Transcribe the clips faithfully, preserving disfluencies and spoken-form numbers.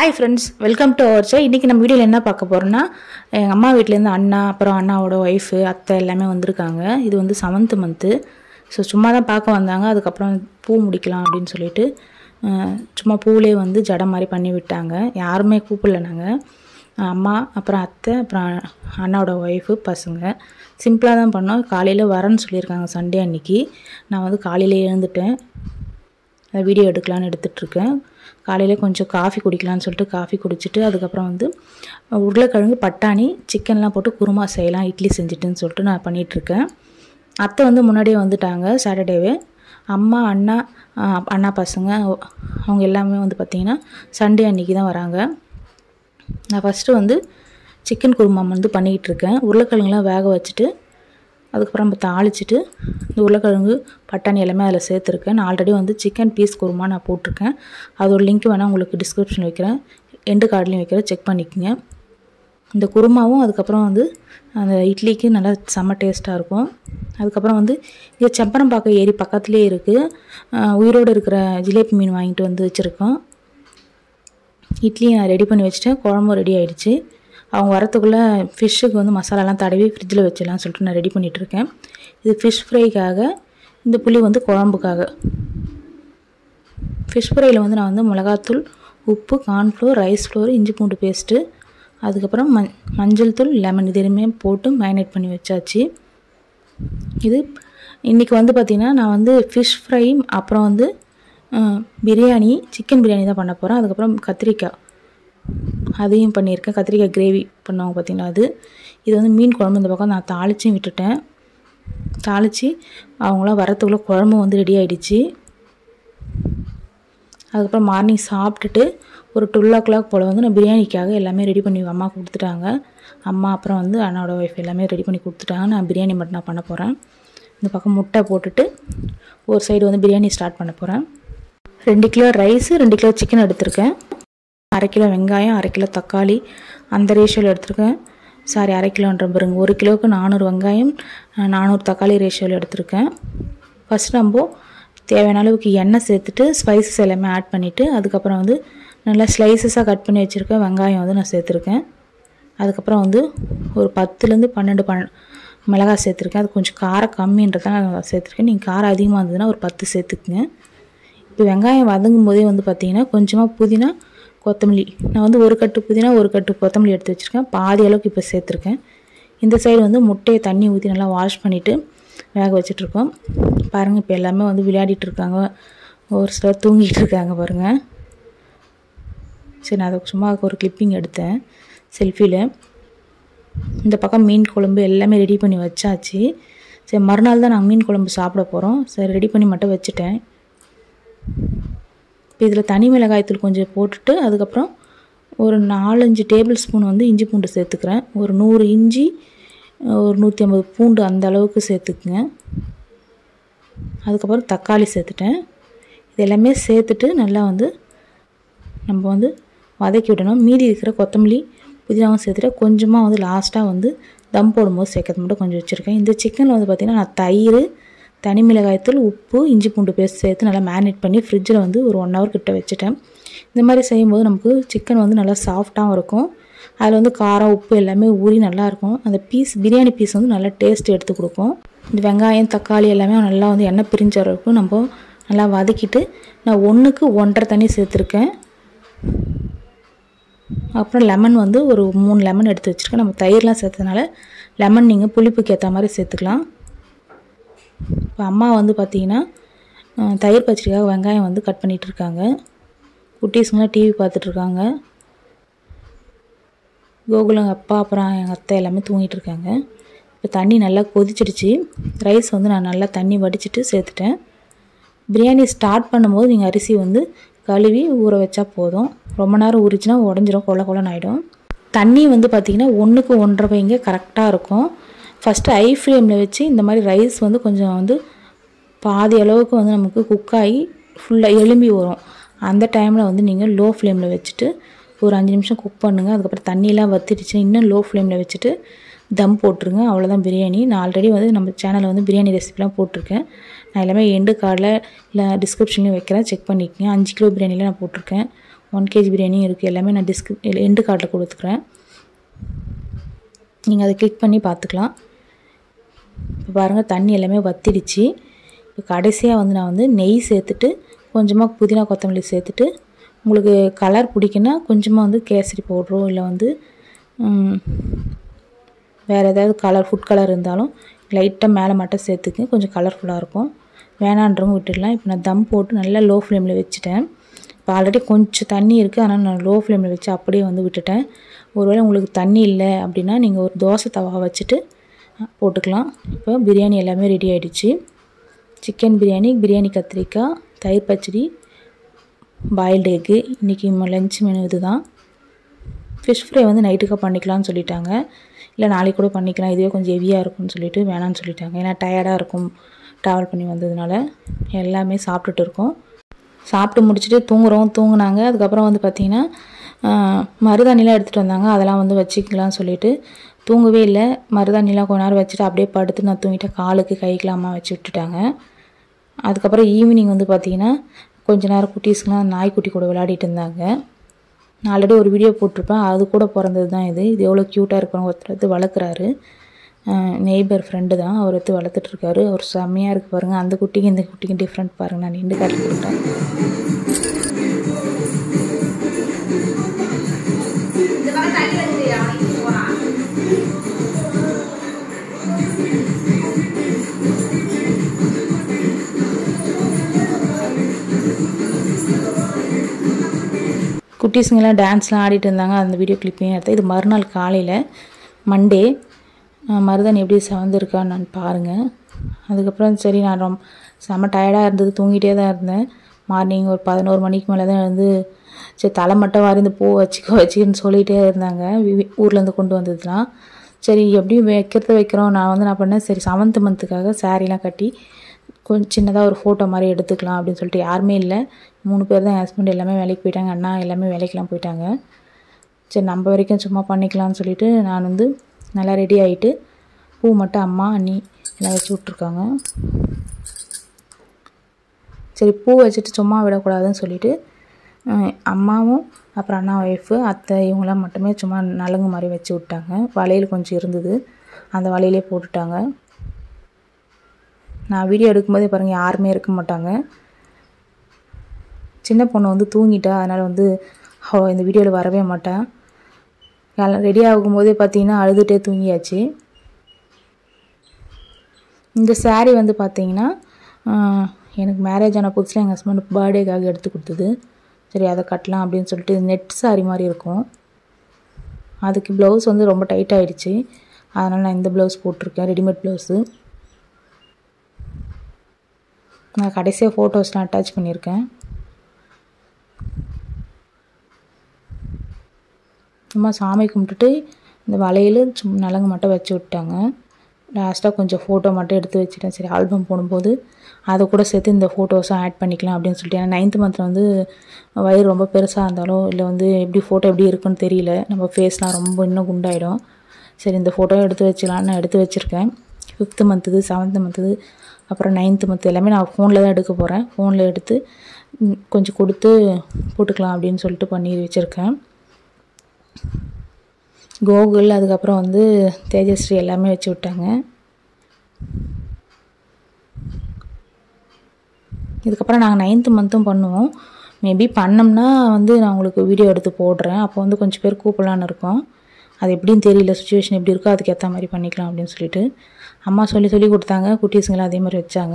Hi friends, welcome to our channel. இன்னைக்கு நம்ம வீடியோல என்ன பார்க்க போறோம்னா எங்க அம்மா வீட்ல இருந்து அண்ணா அப்புறம் அண்ணாவோட வைஃப் அத்தை எல்லாமே வந்திருக்காங்க. இது வந்து seventh month. சோ சும்மா தான் பார்க்க வந்தாங்க. அதுக்கு அப்புறம் பூ முடிக்கலாம் அப்படினு சொல்லிட்டு சும்மா பூலே வந்து ஜட மாதிரி பண்ணி விட்டாங்க. யாருமே கூப்பிடல நாங்க. அம்மா அப்புறம் அத்தை அப்புறம் அண்ணாவோட வைஃப் பசங்க சிம்பிளா தான் பண்ணோம். காலையில வரேன்னு சொல்லிருக்காங்க சண்டே அன்னைக்கு. நான் வந்து காலையில எழுந்துட்டேன். வீடியோ எடுக்கலாம்னு எடுத்துட்டு இருக்கேன். காலையில கொஞ்சம் காபி குடிக்கலாம்னு சொல்லிட்டு காபி குடிச்சிட்டு அதுக்கு அப்புறம் வந்து உருளைக்கிழங்கு பட்டாணி சிக்கன்லாம் போட்டு குருமா செய்யலாம் இட்லி செஞ்சிட்டுன்னு சொல்லிட்டு நான் பண்ணிட்டு இருக்கேன். அத்தை வந்து முன்னாடியே வந்துட்டாங்க சாட்டர்டேவே. அம்மா அண்ணா அண்ணா பசங்க அவங்க எல்லாமே வந்து பாத்தீங்கன்னா சண்டே அன்னைக்கு தான் வராங்க. நான் ஃபர்ஸ்ட் வந்து சிக்கன் குருமா வந்து பண்ணிட்டு இருக்கேன். உருளைக்கிழங்குலாம் வேக வச்சிட்டு அதுக்கு அப்புறம் நம்ம தாளிச்சிட்டு இந்த உருளைக்கிழங்கு பட்டாணி எல்லாமே அதில் சேர்த்துருக்கேன். நான் ஆல்ரெடி வந்து சிக்கன் பீஸ் குருமா நான் போட்டிருக்கேன். அதோட லிங்க் வேணால் உங்களுக்கு டிஸ்கிரிப்ஷனில் வைக்கிறேன், எண்டு கார்ட்லேயும் வைக்கிறேன், செக் பண்ணிக்கோங்க. இந்த குருமாவும் அதுக்கப்புறம் வந்து அந்த இட்லிக்கு நல்லா செம்ம டேஸ்ட்டாக இருக்கும். அதுக்கப்புறம் வந்து இங்கே செம்பரம்பாக்கம் ஏரி பக்கத்துலேயே இருக்குது. உயிரோடு இருக்கிற ஜிலேபி மீன் வாங்கிட்டு வந்து வச்சுருக்கோம். இட்லியை நான் ரெடி பண்ணி வச்சுட்டேன். குழம்பும் ரெடி ஆகிடுச்சு. அவங்க வரத்துக்குள்ளே ஃபிஷ்ஷுக்கு வந்து மசாலாலாம் தடவி ஃப்ரிட்ஜில் வச்சிடலாம்னு சொல்லிட்டு நான் ரெடி பண்ணிகிட்ருக்கேன். இது ஃபிஷ் ஃப்ரைக்காக, இந்த புளி வந்து குழம்புக்காக. ஃபிஷ் ஃப்ரையில் வந்து நான் வந்து மிளகாத்தூள், உப்பு, கார்ன்ஃப்ளோர், ரைஸ் ஃப்ளோர், இஞ்சி பூண்டு பேஸ்ட்டு, அதுக்கப்புறம் மஞ் மஞ்சள் தூள், லெமன் இது எதுவுமே போட்டு மேரினேட் பண்ணி வச்சாச்சு. இது இன்றைக்கி வந்து பார்த்திங்கன்னா நான் வந்து ஃபிஷ் ஃப்ரை அப்புறம் வந்து பிரியாணி சிக்கன் பிரியாணி தான் பண்ண போகிறேன். அதுக்கப்புறம் கத்திரிக்காய் அதையும் பண்ணியிருக்கேன். கத்திரிக்காய் கிரேவி பண்ணுவாங்க பார்த்திங்கன்னா அது. இது வந்து மீன் குழம்பு இந்த பக்கம் நான் தாளிச்சும் விட்டுட்டேன். தாளித்து அவங்களாம் வரத்துக்குள்ளே குழம்பு வந்து ரெடி ஆகிடுச்சு. அதுக்கப்புறம் மார்னிங் சாப்பிட்டுட்டு ஒரு டுவெல் ஓ கிளாக் போல் வந்து நான் பிரியாணிக்காக எல்லாமே ரெடி பண்ணி அம்மா கொடுத்துட்டாங்க. அம்மா அப்புறம் வந்து அண்ணாவோட ஒய்ஃப் எல்லாமே ரெடி பண்ணி கொடுத்துட்டாங்க. நான் பிரியாணி மட்டும் நான் பண்ண போகிறேன். இந்த பக்கம் முட்டை போட்டுட்டு ஒரு சைடு வந்து பிரியாணி ஸ்டார்ட் பண்ண போகிறேன். ரெண்டு கிலோ ரைஸு ரெண்டு கிலோ சிக்கன் எடுத்திருக்கேன். அரை கிலோ வெங்காயம், அரை கிலோ தக்காளி அந்த ரேஷியோவில் எடுத்திருக்கேன். சாரி அரை கிலோன்ற பாருங்க. ஒரு கிலோவுக்கு நானூறு வெங்காயம் நானூறு தக்காளி ரேஷியோவில் எடுத்திருக்கேன். ஃபஸ்ட் நம்ம தேவையான அளவுக்கு எண்ணெய் சேர்த்துட்டு ஸ்பைசஸ் எல்லாமே ஆட் பண்ணிவிட்டு அதுக்கப்புறம் வந்து நல்லா ஸ்லைசஸாக கட் பண்ணி வச்சுருக்கேன் வெங்காயம் வந்து நான் சேர்த்துருக்கேன். அதுக்கப்புறம் வந்து ஒரு பத்துலேருந்து பன்னெண்டு பன் மிளகாய் சேர்த்துருக்கேன். அது கொஞ்சம் காரம் கம்மின்றதான் நான் சேர்த்துருக்கேன். நீங்கள் காரம் அதிகமாக இருந்ததுன்னா ஒரு பத்து சேர்த்துக்குங்க. இப்போ வெங்காயம் வதங்கும் போதே வந்து பார்த்திங்கன்னா கொஞ்சமாக புதினா கொத்தமல்லி நான் வந்து ஒரு கட்டு புதினா ஒரு கட்டு கொத்தமல்லி எடுத்து வச்சுருக்கேன். பாதி அளவுக்கு இப்போ சேர்த்துருக்கேன். இந்த சைடு வந்து முட்டையை தண்ணி ஊற்றி நல்லா வாஷ் பண்ணிவிட்டு வேக வச்சிட்ருக்கோம். பாருங்கள் இப்போ எல்லாமே வந்து விளையாடிட்டு இருக்காங்க. ஒரு சிலர் தூங்கிட்டு இருக்காங்க பாருங்கள். சரி நான் அதை சும்மா ஒரு கிளிப்பிங் எடுத்தேன் செல்ஃபியில். இந்த பக்கம் மீன் குழம்பு எல்லாமே ரெடி பண்ணி வச்சாச்சு. சரி மறுநாள் தான் நாங்கள் மீன் குழம்பு சாப்பிட போகிறோம். சரி ரெடி பண்ணி மட்டும் வச்சுட்டேன். இப்போ இதில் தனி மிளகாய்த்தூள் கொஞ்சம் போட்டுட்டு அதுக்கப்புறம் ஒரு நாலஞ்சு டேபிள் ஸ்பூன் வந்து இஞ்சி பூண்டு சேர்த்துக்கிறேன். ஒரு நூறு இஞ்சி ஒரு நூற்றி ஐம்பது பூண்டு அந்த அளவுக்கு சேர்த்துக்குங்க. அதுக்கப்புறம் தக்காளி சேர்த்துட்டேன். இது எல்லாமே சேர்த்துட்டு நல்லா வந்து நம்ம வந்து வதக்கி விடணும். மீதி இருக்கிற கொத்தமல்லி புதினாவும் சேர்த்துட்டு கொஞ்சமாக வந்து லாஸ்ட்டாக வந்து தம் போடும்போது சேர்க்கறது மட்டும் கொஞ்சம் வச்சுருக்கேன். இந்த சிக்கனில் வந்து பார்த்திங்கன்னா நான் தயிர், தனி மிளகாய்த்தூள், உப்பு, இஞ்சி பூண்டு பேஸ்ட் சேர்த்து நல்லா மேரினேட் பண்ணி ஃப்ரிட்ஜில் வந்து ஒரு ஒன் ஹவர் கிட்ட வச்சுட்டேன். இந்த மாதிரி செய்யும்போது நமக்கு சிக்கன் வந்து நல்லா சாஃப்டாகவும் இருக்கும். அதில் வந்து காரம் உப்பு எல்லாமே ஊறி நல்லாயிருக்கும். அந்த பீஸ் பிரியாணி பீஸ் வந்து நல்லா டேஸ்ட் எடுத்து கொடுக்கும். இந்த வெங்காயம் தக்காளி எல்லாமே நல்லா வந்து எண்ணெய் பிரிஞ்ச வரைக்கும் நம்ம நல்லா வதக்கிட்டு நான் ஒன்றுக்கு ஒன்றரை தண்ணி சேர்த்துருக்கேன். அப்புறம் லெமன் வந்து ஒரு மூணு லெமன் எடுத்து வச்சுருக்கேன். நம்ம தயிர்லாம் சேர்த்ததுனால லெமன் நீங்கள் புளிப்புக்கு ஏற்ற மாதிரி சேர்த்துக்கலாம். இப்போ அம்மா வந்து பார்த்திங்கன்னா தயிர் பச்சடிக்காக வெங்காயம் வந்து கட் பண்ணிகிட்ருக்காங்க. குட்டீஸுங்களாம் டிவி பார்த்துட்ருக்காங்க. கோகுலம் அப்பா அப்புறம் எங்கள் அத்தை எல்லாமே தூங்கிட்டு இருக்காங்க. இப்போ தண்ணி நல்லா கொதிச்சிடுச்சு. ரைஸ் வந்து நான் நல்லா தண்ணி வடிச்சிட்டு சேர்த்துட்டேன். பிரியாணி ஸ்டார்ட் பண்ணும்போது நீங்கள் அரிசி வந்து கழுவி ஊற வச்சா போதும். ரொம்ப நேரம் ஊறிச்சுன்னா உடஞ்சிரும், கொல கொலன்னு ஆகிடும். தண்ணி வந்து பார்த்திங்கன்னா ஒன்றுக்கு ஒன்றரை வைங்க கரெக்டாக இருக்கும். ஃபஸ்ட்டு ஹை ஃப்ளேமில் வச்சு இந்த மாதிரி ரைஸ் வந்து கொஞ்சம் வந்து பாதி அளவுக்கு வந்து நமக்கு குக்காகி ஃபுல்லாக எலும்பி வரும். அந்த டைமில் வந்து நீங்கள் லோ ஃப்ளேமில் வச்சுட்டு ஒரு அஞ்சு நிமிஷம் குக் பண்ணுங்கள். அதுக்கப்புறம் தண்ணியெலாம் வற்றிடுச்சு இன்னும் லோ ஃப்ளேமில் வச்சுட்டு தம் போட்டுருங்க. அவ்வளோதான் பிரியாணி. நான் ஆல்ரெடி வந்து நம்ம சேனலில் வந்து பிரியாணி ரெசிபிலாம் போட்டிருக்கேன். நான் எல்லாமே எண்டு கார்டில் இல்லை டிஸ்கிரிப்ஷன்லேயும் வைக்கிறேன், செக் பண்ணிக்கோங்க. அஞ்சு கிலோ பிரியாணியில் நான் போட்டிருக்கேன். ஒன் கேஜி பிரியாணியும் இருக்குது. எல்லாமே நான் டிஸ்க் எண்டு கார்டில் கொடுத்துக்கிறேன், நீங்கள் அதை கிளிக் பண்ணி பார்த்துக்கலாம். இப்போ பாருங்கள் தண்ணி எல்லாமே வத்திடுச்சு. இப்போ கடைசியாக வந்து நான் வந்து நெய் சேர்த்துட்டு கொஞ்சமாக புதினா கொத்தமல்லி சேர்த்துட்டு, உங்களுக்கு கலர் பிடிக்குன்னா கொஞ்சமாக வந்து கேசரி பவுட்ரோ இல்லை வந்து வேறு ஏதாவது கலர் ஃபுட் கலர் இருந்தாலும் லைட்டாக மேலே மட்டும் சேர்த்துக்கு, கொஞ்சம் கலர்ஃபுல்லாக இருக்கும். வேணான்றவங்க விட்டுடலாம். இப்போ நான் தம் போட்டு நல்லா லோ ஃப்ளேமில் வச்சுட்டேன். இப்போ ஆல்ரெடி கொஞ்சம் தண்ணி இருக்குது, ஆனால் நான் லோ ஃப்ளேமில் வச்சு அப்படியே வந்து விட்டுட்டேன். ஒருவேளை உங்களுக்கு தண்ணி இல்லை அப்படின்னா நீங்கள் ஒரு தோசை தவா வச்சுட்டு போட்டுக்கலாம். இப்போ பிரியாணி எல்லாமே ரெடி ஆகிடுச்சு. சிக்கன் பிரியாணி, பிரியாணி கத்திரிக்காய், தயிர் பச்சடி, பாயில்டு எக்கு. இன்றைக்கி லஞ்ச் மெனு இது தான். ஃபிஷ் ஃப்ரை வந்து நைட்டுக்காக பண்ணிக்கலாம்னு சொல்லிட்டாங்க, இல்லை நாளைக்கு கூட பண்ணிக்கலாம், இதுவே கொஞ்சம் ஹெவியாக இருக்கும்னு சொல்லிட்டு வேணான்னு சொல்லிட்டாங்க. ஏன்னா டயர்டாக இருக்கும் ட்ராவல் பண்ணி வந்ததுனால. எல்லாமே சாப்பிட்டுட்டு இருக்கோம். சாப்பிட்டு முடிச்சுட்டு தூங்குறோம் தூங்குனாங்க. அதுக்கப்புறம் வந்து பார்த்திங்கன்னா மருதாணிலாம் எடுத்துகிட்டு வந்தாங்க, அதெல்லாம் வந்து வச்சுக்கலாம்னு சொல்லிட்டு தூங்கவே இல்லை. மருதாணிலாம் கொஞ்ச நேரம் வச்சுட்டு அப்படியே படுத்து நான் தூங்கிட்டேன். காலுக்கு கைக்கெலாம் அம்மா வச்சு விட்டுட்டாங்க. அதுக்கப்புறம் ஈவினிங் வந்து பார்த்திங்கன்னா கொஞ்ச நேரம் குட்டீஸ்க்கெலாம் நாய்க்குட்டி கூட விளையாடிட்டு இருந்தாங்க. நான் ஆல்ரெடி ஒரு வீடியோ போட்டிருப்பேன், அது கூட பிறந்தது தான் இது. இது எவ்வளோ க்யூட்டாக இருக்கிறவங்க ஒருத்தர் எடுத்து வளர்க்குறாரு, நெய்பர் ஃப்ரெண்டு தான், அவர் எடுத்து வளர்த்துட்ருக்காரு. அவர் செம்மையாக இருக்குது பாருங்கள். அந்த குட்டிக்கு இந்த குட்டிக்கு டிஃப்ரெண்ட் பாருங்கள். நான் நின்று காட்டி கொடுத்தேன். குட்டீஸுங்கெல்லாம் டான்ஸ்லாம் ஆடிட்டு இருந்தாங்க, அந்த வீடியோ கிளிப்பையும் எடுத்தேன். இது மறுநாள் காலையில் மண்டே. மருதன் எப்படி செவந்திருக்கான்னு நான் பாருங்கள். அதுக்கப்புறம் சரி நான் ரொம்ப செம்ம டயர்டாக இருந்தது, தூங்கிட்டே தான் இருந்தேன். மார்னிங் ஒரு பதினோரு மணிக்கு மேலே தான் வந்து சரி தலை மட்டும் வாரி இந்த பூ வச்சுக்கோ வச்சுக்கின்னு சொல்லிகிட்டே இருந்தாங்க, ஊர்லேருந்து கொண்டு வந்ததுலாம். சரி எப்படியும் வைக்கிறது வைக்கிறோம். நான் வந்து நான் பண்ணேன், சரி செவன்த் மந்த்துக்காக சாரீலாம் கட்டி கொஞ்சம் சின்னதாக ஒரு ஃபோட்டோ மாதிரி எடுத்துக்கலாம் அப்படின்னு சொல்லிட்டு. யாருமே இல்லை, மூணு பேர் தான். என் ஹஸ்பண்ட் எல்லாமே வேலைக்கு போயிட்டாங்க, அண்ணா எல்லாமே வேலைக்கெலாம் போயிட்டாங்க. சரி நம்ம வரைக்கும் சும்மா பண்ணிக்கலாம்னு சொல்லிவிட்டு நான் வந்து நல்லா ரெடி ஆகிட்டு பூ மட்டும் அம்மா அண்ணி எல்லாம் வச்சு விட்ருக்காங்க. சரி பூ வச்சுட்டு சும்மா விடக்கூடாதுன்னு சொல்லிவிட்டு அம்மாவும் அப்புறம் அண்ணா ஒய்ஃபு அத்தை இவங்களாம் மட்டுமே சும்மா நலங்கு மாதிரி வச்சு விட்டாங்க. வளையல் கொஞ்சம் இருந்தது, அந்த வளையலே போட்டுட்டாங்க. நான் வீடியோ எடுக்கும்போதே பாருங்கள் யாருமே இருக்க மாட்டாங்க. சின்ன பொண்ணு வந்து தூங்கிட்டா, அதனால் வந்து அவள் இந்த வீடியோவில் வரவே மாட்டாள். ரெடி ஆகும்போதே பார்த்தீங்கன்னா அழுதுகிட்டே தூங்கியாச்சு. இந்த சாரீ வந்து பார்த்திங்கன்னா எனக்கு மேரேஜ் ஆன புதுசில் எங்கள் ஹஸ்பண்ட் பர்த்டேக்காக எடுத்து கொடுத்தது. சரி அதை கட்டலாம் அப்படின்னு சொல்லிட்டு நெட் சாரீ மாதிரி இருக்கும். அதுக்கு ப்ளவுஸ் வந்து ரொம்ப டைட் ஆகிடுச்சு, அதனால் நான் இந்த ப்ளவுஸ் போட்டிருக்கேன், ரெடிமேட் ப்ளவுஸு. நான் கடைசியாக ஃபோட்டோஸ்லாம் அட்டாச் பண்ணியிருக்கேன். சும்மா சாமி கும்பிட்டுட்டு இந்த வளையல் சும்மா நலங்கு மட்டும் வச்சு விட்டாங்க. லாஸ்ட்டாக கொஞ்சம் ஃபோட்டோ மட்டும் எடுத்து வச்சுட்டேன். சரி ஆல்பம் போடும்போது அதை கூட சேர்த்து இந்த ஃபோட்டோஸும் ஆட் பண்ணிக்கலாம் அப்படின்னு சொல்லிட்டு. ஏன்னா நைன்த்து மந்தில் வந்து வயிறு ரொம்ப பெருசாக இருந்தாலோ இல்லை வந்து எப்படி ஃபோட்டோ எப்படி இருக்குன்னு தெரியல, நம்ம ஃபேஸ்லாம் ரொம்ப இன்னும் குண்டாயிடும். சரி இந்த ஃபோட்டோ எடுத்து வச்சுக்கலான்னு நான் எடுத்து வச்சுருக்கேன். ஃபிஃப்த்து மந்த்துது, செவன்த்து மந்த்துது, அப்புறம் நைன்த்து மந்த் எல்லாமே நான் ஃபோனில் தான் எடுக்க போகிறேன். ஃபோனில் எடுத்து கொஞ்சம் கொடுத்து போட்டுக்கலாம் அப்படின்னு சொல்லிட்டு பண்ணி வச்சுருக்கேன். கோகுல் அதுக்கப்புறம் வந்து தேஜஸ்ரீ எல்லாமே வச்சு விட்டாங்க. இதுக்கப்புறம் நாங்கள் நைன்த்து மந்த்தும் பண்ணுவோம். மேபி பண்ணோம்னா வந்து நான் உங்களுக்கு வீடியோ எடுத்து போடுறேன். அப்போ வந்து கொஞ்சம் பேர் கூப்பிடலான்னு இருக்கோம். அது எப்படின்னு தெரியல, சுச்சுவேஷன் எப்படி இருக்கோ அதுக்கு ஏற்ற மாதிரி பண்ணிக்கலாம் அப்படின்னு சொல்லிட்டு அம்மா சொல்லி சொல்லி கொடுத்தாங்க. குட்டீஸுங்களாம் அதே மாதிரி வச்சாங்க.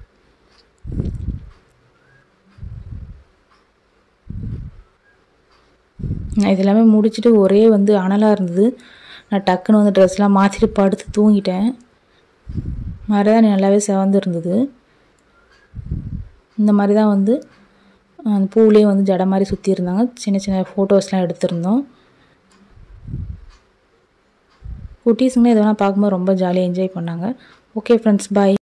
நான் இது எல்லாமே முடிச்சுட்டு ஒரே வந்து அனலாக இருந்தது. நான் டக்குன்னு வந்து ட்ரெஸ்லாம் மாற்றிட்டு படுத்து தூங்கிட்டேன். மருதாணி நல்லாவே செவந்து இருந்தது. இந்த மாதிரி தான் வந்து அந்த பூவிலே வந்து ஜடை மாதிரி சுற்றி இருந்தாங்க. சின்ன சின்ன ஃபோட்டோஸ்லாம் எடுத்திருந்தோம். குட்டீஸுங்க இதெல்லாம் பார்க்கும்போது ரொம்ப ஜாலியாக என்ஜாய் பண்ணாங்க. ஓகே ஃப்ரெண்ட்ஸ், பாய்.